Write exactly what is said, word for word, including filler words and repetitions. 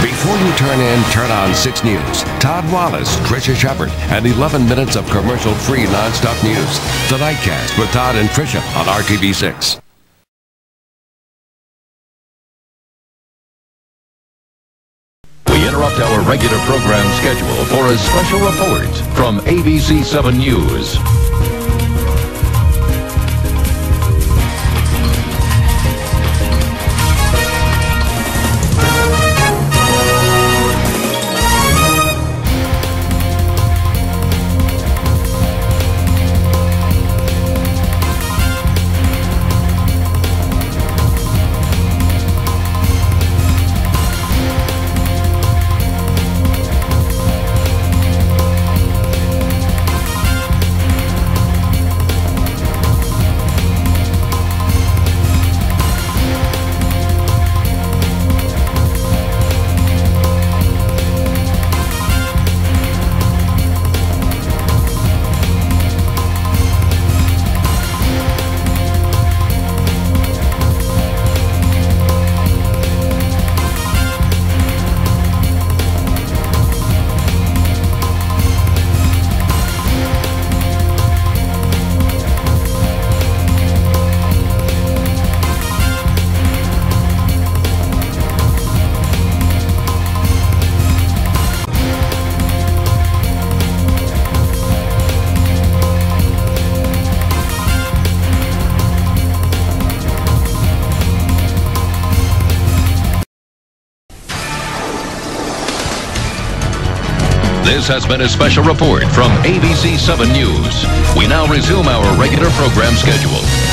Before you turn in, turn on six News. Todd Wallace, Tricia Shepard, and eleven minutes of commercial-free nonstop news. The Nightcast with Todd and Tricia on R T V six. We interrupt our regular program schedule for a special report from A B C seven News. This has been a special report from A B C seven News. We now resume our regular program schedule.